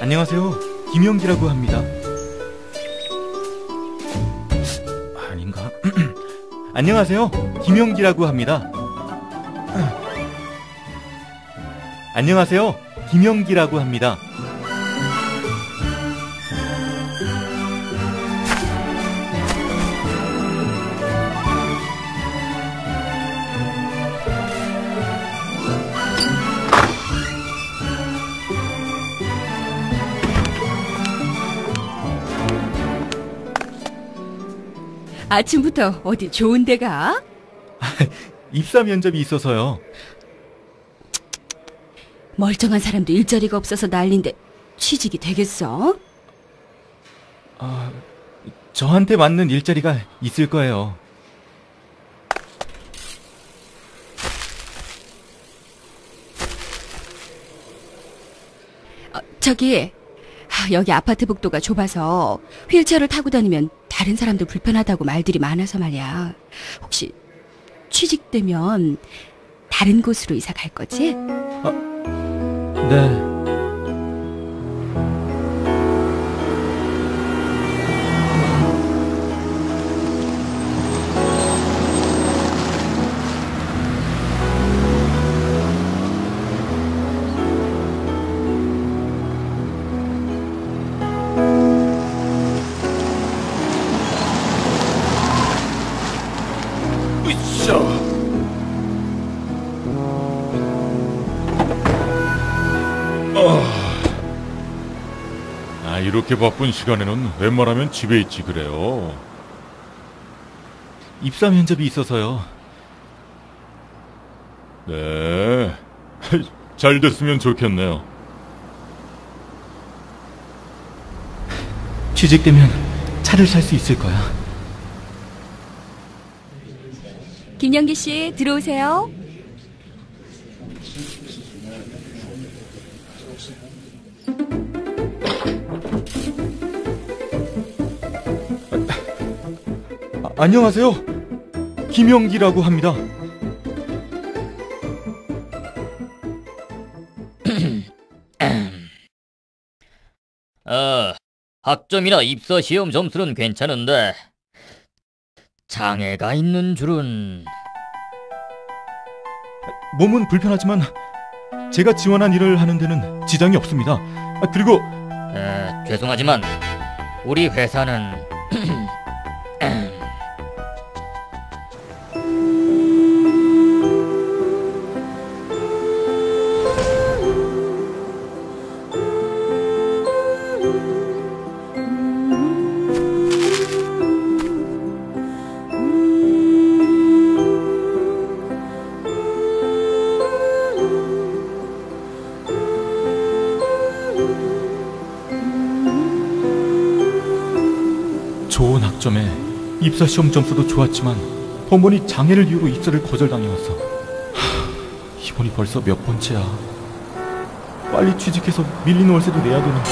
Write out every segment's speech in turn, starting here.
안녕하세요. 김영기라고 합니다. 아닌가? 안녕하세요. 김영기라고 합니다. 안녕하세요. 김영기라고 합니다. 아침부터 어디 좋은 데 가? 입사 면접이 있어서요. 멀쩡한 사람도 일자리가 없어서 난린데 취직이 되겠어? 저한테 맞는 일자리가 있을 거예요. 여기 아파트 복도가 좁아서 휠체어를 타고 다니면 다른 사람도 불편하다고 말들이 많아서 말이야. 혹시 취직되면 다른 곳으로 이사 갈 거지? 네. 이렇게 바쁜 시간에는 웬만하면 집에 있지 그래요. 입사 면접이 있어서요. 네, 잘 됐으면 좋겠네요. 취직되면 차를 살 수 있을 거야. 김영기 씨, 들어오세요. 안녕하세요. 김영기라고 합니다. 학점이나 입사 시험 점수는 괜찮은데 장애가 있는 줄은... 몸은 불편하지만 제가 지원한 일을 하는 데는 지장이 없습니다. 그리고 죄송하지만 우리 회사는 좋은 학점에 입사 시험 점수도 좋았지만 번번이 장애를 이유로 입사를 거절당해왔어. 이번이 벌써 몇 번째야. 빨리 취직해서 밀린 월세도 내야 되는데.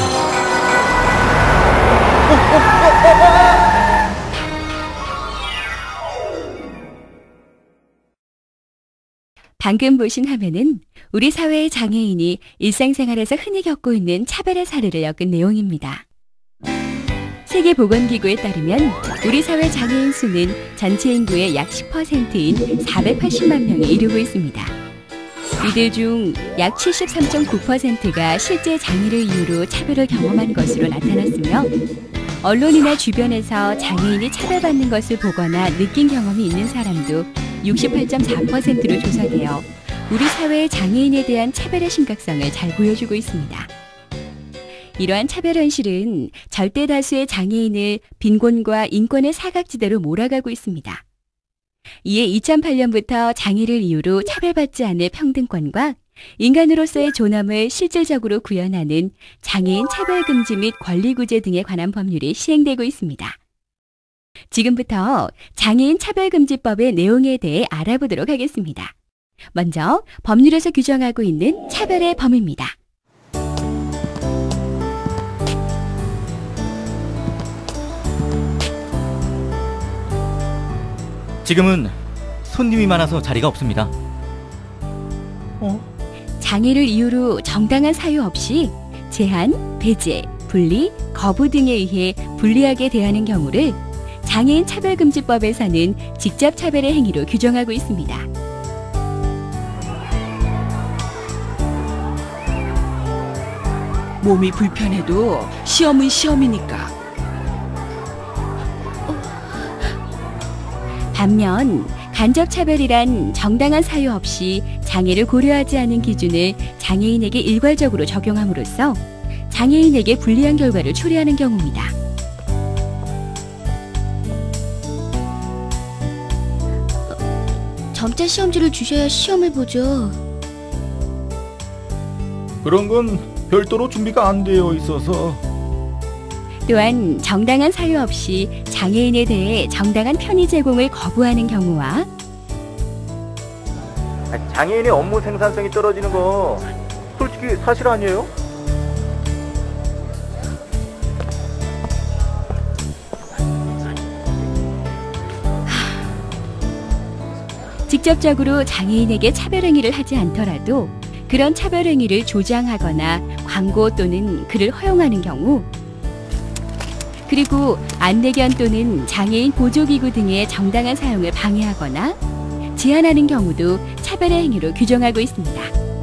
방금 보신 화면은 우리 사회의 장애인이 일상생활에서 흔히 겪고 있는 차별의 사례를 엮은 내용입니다. 세계보건기구에 따르면 우리 사회 장애인 수는 전체 인구의 약 10%인 480만 명에 이르고 있습니다. 이들 중 약 73.9%가 실제 장애를 이유로 차별을 경험한 것으로 나타났으며 언론이나 주변에서 장애인이 차별받는 것을 보거나 느낀 경험이 있는 사람도 68.4%로 조사되어 우리 사회의 장애인에 대한 차별의 심각성을 잘 보여주고 있습니다. 이러한 차별 현실은 절대 다수의 장애인을 빈곤과 인권의 사각지대로 몰아가고 있습니다. 이에 2008년부터 장애를 이유로 차별받지 않을 평등권과 인간으로서의 존엄을 실질적으로 구현하는 장애인 차별금지 및 권리구제 등에 관한 법률이 시행되고 있습니다. 지금부터 장애인 차별금지법의 내용에 대해 알아보도록 하겠습니다. 먼저 법률에서 규정하고 있는 차별의 범위입니다. 지금은 손님이 많아서 자리가 없습니다. 장애를 이유로 정당한 사유 없이 제한, 배제, 분리, 거부 등에 의해 불리하게 대하는 경우를 장애인 차별금지법에서는 직접 차별의 행위로 규정하고 있습니다. 몸이 불편해도 시험은 시험이니까. 반면 간접차별이란 정당한 사유 없이 장애를 고려하지 않은 기준을 장애인에게 일괄적으로 적용함으로써 장애인에게 불리한 결과를 초래하는 경우입니다. 점자 시험지를 주셔야 시험을 보죠. 그런 건 별도로 준비가 안 되어 있어서. 또한 정당한 사유 없이 장애인에 대해 정당한 편의 제공을 거부하는 경우와 장애인의 업무 생산성이 떨어지는 거 솔직히 사실 아니에요? 직접적으로 장애인에게 차별행위를 하지 않더라도 그런 차별행위를 조장하거나 광고 또는 글을 허용하는 경우, 그리고 안내견 또는 장애인 보조기구 등의 정당한 사용을 방해하거나 제한하는 경우도 차별의 행위로 규정하고 있습니다.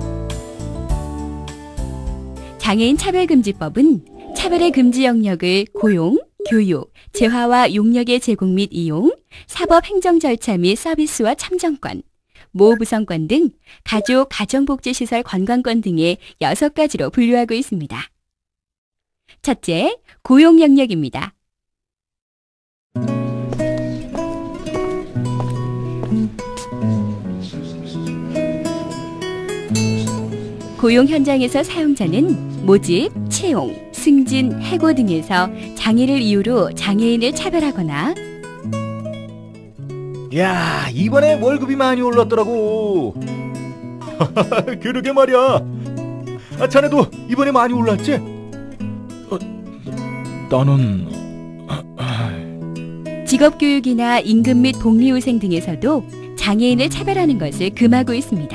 장애인 차별금지법은 차별의 금지 영역을 고용, 교육, 재화와 용역의 제공 및 이용, 사법 행정 절차 및 서비스와 참정권, 모구성권 등 가족, 가정복지시설 관광권 등의 6가지로 분류하고 있습니다. 첫째, 고용 영역입니다. 고용 현장에서 사용자는 모집, 채용, 승진, 해고 등에서 장애를 이유로 장애인을 차별하거나 야, 이번에 월급이 많이 올랐더라고. 그러게 말이야. 자네도 이번에 많이 올랐지? 나는 직업교육이나 임금 및 복리후생 등에서도 장애인을 차별하는 것을 금하고 있습니다.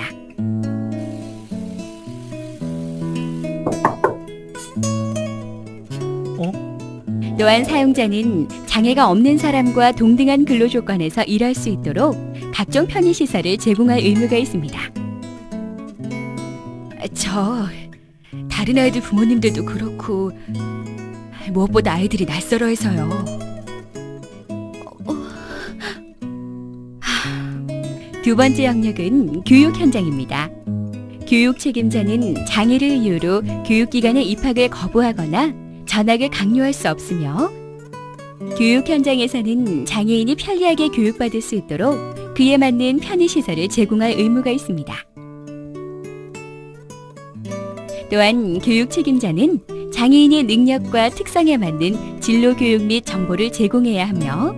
또한 사용자는 장애가 없는 사람과 동등한 근로 조건에서 일할 수 있도록 각종 편의시설을 제공할 의무가 있습니다. 다른 아이들 부모님들도 그렇고 무엇보다 아이들이 낯설어해서요. 두 번째 영역은 교육 현장입니다. 교육 책임자는 장애를 이유로 교육기관에 입학을 거부하거나 전학을 강요할 수 없으며, 교육 현장에서는 장애인이 편리하게 교육받을 수 있도록 그에 맞는 편의시설을 제공할 의무가 있습니다. 또한 교육 책임자는 장애인의 능력과 특성에 맞는 진로교육 및 정보를 제공해야 하며,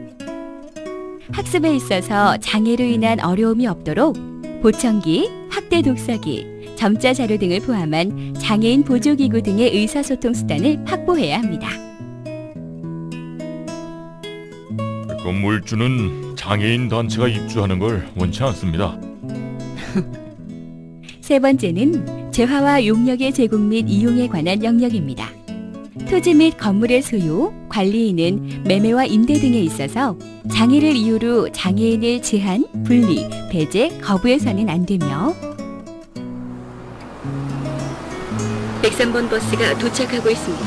학습에 있어서 장애로 인한 어려움이 없도록 보청기, 확대 독서기, 점자 자료 등을 포함한 장애인 보조기구 등의 의사소통 수단을 확보해야 합니다. 건물주는 장애인 단체가 입주하는 걸 원치 않습니다. 세 번째는 재화와 용역의 제공 및 이용에 관한 영역입니다. 토지 및 건물의 소유, 관리인은 매매와 임대 등에 있어서 장애를 이유로 장애인을 제한, 분리, 배제, 거부해서는 안 되며, 103번 버스가 도착하고 있습니다.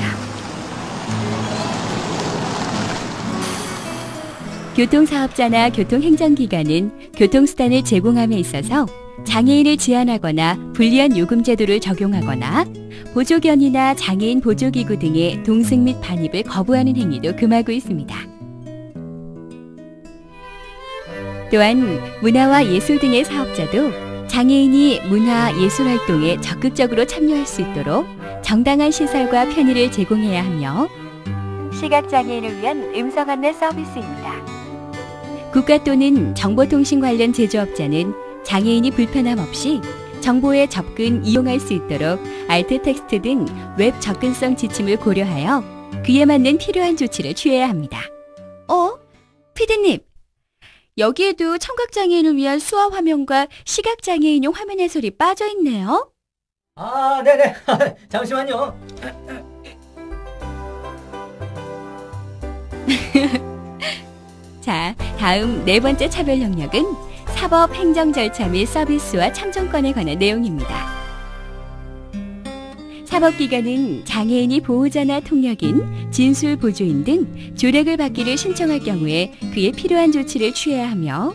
교통사업자나 교통행정기관은 교통수단을 제공함에 있어서 장애인을 제한하거나 불리한 요금 제도를 적용하거나 보조견이나 장애인 보조기구 등의 동승 및 반입을 거부하는 행위도 금하고 있습니다. 또한 문화와 예술 등의 사업자도 장애인이 문화, 예술 활동에 적극적으로 참여할 수 있도록 정당한 시설과 편의를 제공해야 하며, 시각장애인을 위한 음성 안내 서비스입니다. 국가 또는 정보통신 관련 제조업자는 장애인이 불편함 없이 정보에 접근, 이용할 수 있도록 알트 텍스트 등 웹 접근성 지침을 고려하여 그에 맞는 필요한 조치를 취해야 합니다. 피디님, 여기에도 청각장애인을 위한 수화 화면과 시각장애인용 화면 해설이 빠져 있네요. 아, 네네. 잠시만요. 자, 다음 네 번째 차별 영역은 사법 행정 절차 및 서비스와 참정권에 관한 내용입니다. 사법기관은 장애인이 보호자나 통역인, 진술 보조인 등 조력을 받기를 신청할 경우에 그에 필요한 조치를 취해야 하며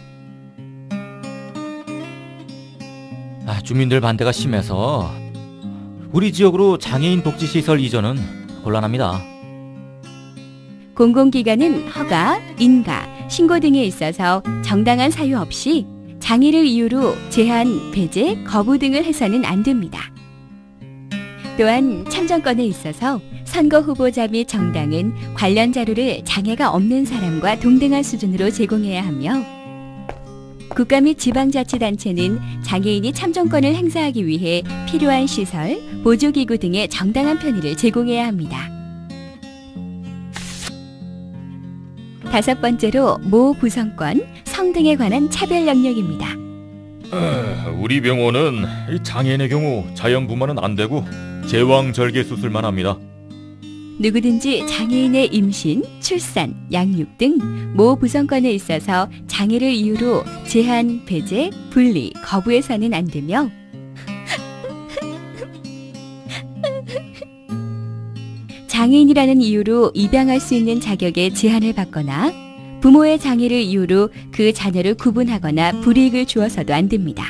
주민들 반대가 심해서 우리 지역으로 장애인 복지시설 이전은 곤란합니다. 공공기관은 허가, 인가, 신고 등에 있어서 정당한 사유 없이 장애를 이유로 제한, 배제, 거부 등을 해서는 안 됩니다. 또한 참정권에 있어서 선거 후보자 및 정당은 관련 자료를 장애가 없는 사람과 동등한 수준으로 제공해야 하며 국가 및 지방자치단체는 장애인이 참정권을 행사하기 위해 필요한 시설, 보조기구 등의 정당한 편의를 제공해야 합니다. 다섯 번째로 모 구성권, 성 등에 관한 차별 영역입니다. 우리 병원은 이 장애인의 경우 자연분만은 안 되고 제왕절개 수술만 합니다. 누구든지 장애인의 임신, 출산, 양육 등 모 구성권에 있어서 장애를 이유로 제한, 배제, 분리, 거부해서는 안 되며 장애인이라는 이유로 입양할 수 있는 자격에 제한을 받거나 부모의 장애를 이유로 그 자녀를 구분하거나 불이익을 주어서도 안 됩니다.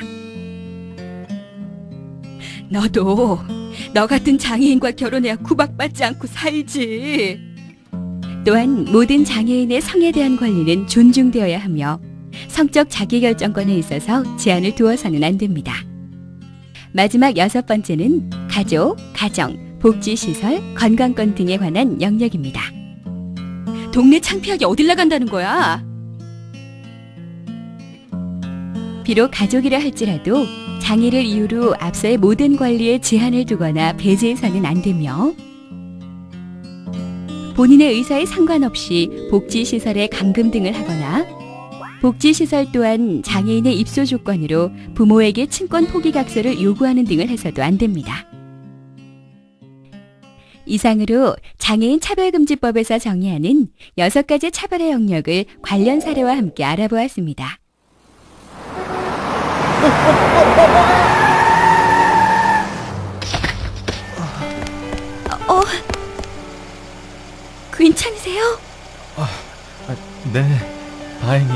너도 너 같은 장애인과 결혼해야 구박받지 않고 살지. 또한 모든 장애인의 성에 대한 권리는 존중되어야 하며 성적 자기결정권에 있어서 제한을 두어서는 안 됩니다. 마지막 여섯 번째는 가족, 가정, 복지시설, 건강권 등에 관한 영역입니다. 동네 창피하게 어딜 나간다는 거야? 비록 가족이라 할지라도 장애를 이유로 앞서의 모든 권리에 제한을 두거나 배제해서는 안 되며 본인의 의사에 상관없이 복지시설에 감금 등을 하거나 복지시설 또한 장애인의 입소 조건으로 부모에게 친권 포기각서를 요구하는 등을 해서도 안 됩니다. 이상으로 장애인 차별금지법에서 정의하는 6가지 차별의 영역을 관련 사례와 함께 알아보았습니다. 괜찮으세요? 네, 다행히.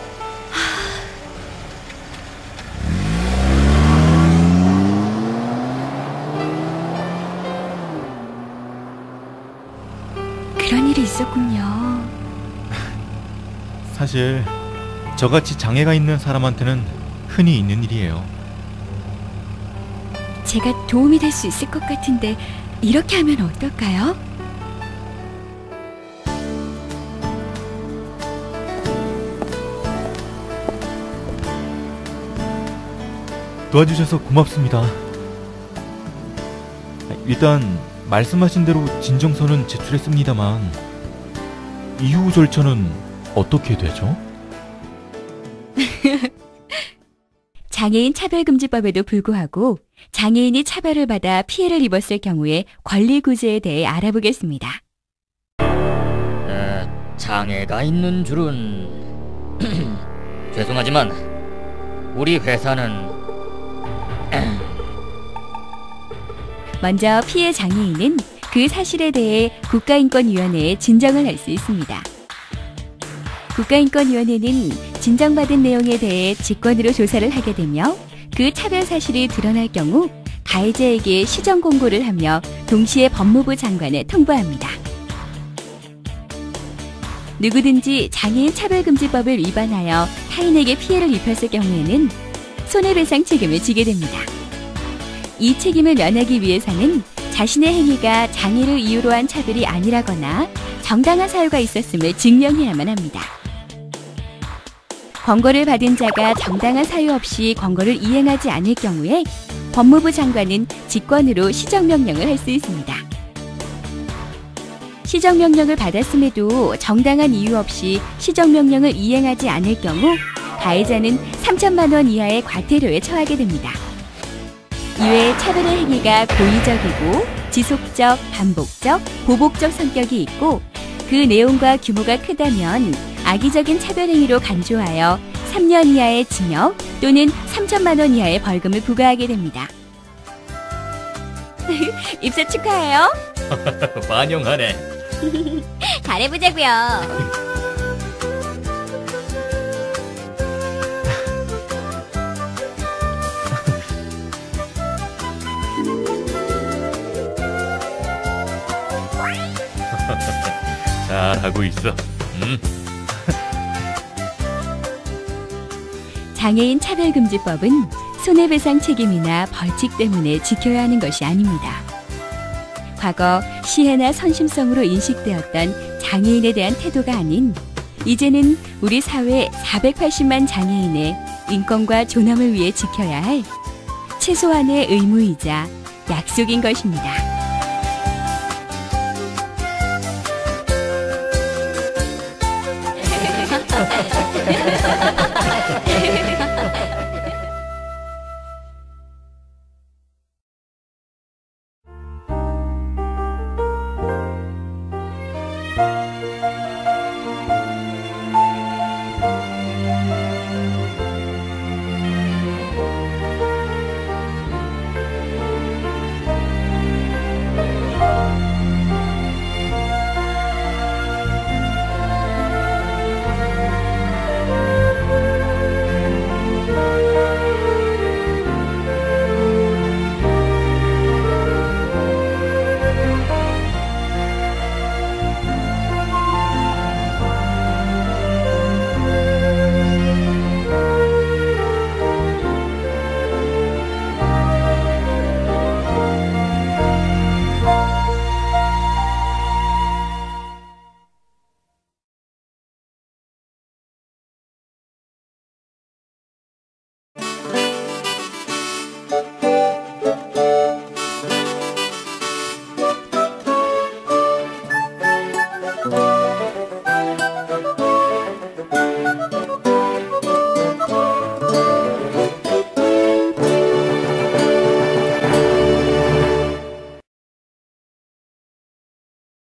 그런 일이 있었군요. 사실 저같이 장애가 있는 사람한테는 흔히 있는 일이에요. 제가 도움이 될 수 있을 것 같은데 이렇게 하면 어떨까요? 도와주셔서 고맙습니다. 일단 말씀하신 대로 진정서는 제출했습니다만 이후 절차는 어떻게 되죠? 장애인 차별금지법에도 불구하고 장애인이 차별을 받아 피해를 입었을 경우에 권리 구제에 대해 알아보겠습니다. 장애가 있는 줄은 죄송하지만 우리 회사는 먼저 피해 장애인은 그 사실에 대해 국가인권위원회에 진정을 할 수 있습니다. 국가인권위원회는 진정받은 내용에 대해 직권으로 조사를 하게 되며 그 차별 사실이 드러날 경우 가해자에게 시정 공고를 하며 동시에 법무부 장관에 통보합니다. 누구든지 장애인 차별금지법을 위반하여 타인에게 피해를 입혔을 경우에는 손해배상 책임을 지게 됩니다. 이 책임을 면하기 위해서는 자신의 행위가 장애를 이유로 한 차별이 아니라거나 정당한 사유가 있었음을 증명해야만 합니다. 권고를 받은 자가 정당한 사유 없이 권고를 이행하지 않을 경우에 법무부 장관은 직권으로 시정명령을 할 수 있습니다. 시정명령을 받았음에도 정당한 이유 없이 시정명령을 이행하지 않을 경우 가해자는 3천만 원 이하의 과태료에 처하게 됩니다. 이외에 차별의 행위가 고의적이고 지속적, 반복적, 보복적 성격이 있고 그 내용과 규모가 크다면 악의적인 차별 행위로 간주하여 3년 이하의 징역 또는 3천만 원 이하의 벌금을 부과하게 됩니다. 입사 축하해요. 반영하네. 잘해보자고요. 잘하고 있어. 장애인 차별금지법은 손해배상 책임이나 벌칙 때문에 지켜야 하는 것이 아닙니다. 과거 시혜나 선심성으로 인식되었던 장애인에 대한 태도가 아닌 이제는 우리 사회 480만 장애인의 인권과 존엄을 위해 지켜야 할 최소한의 의무이자 약속인 것입니다.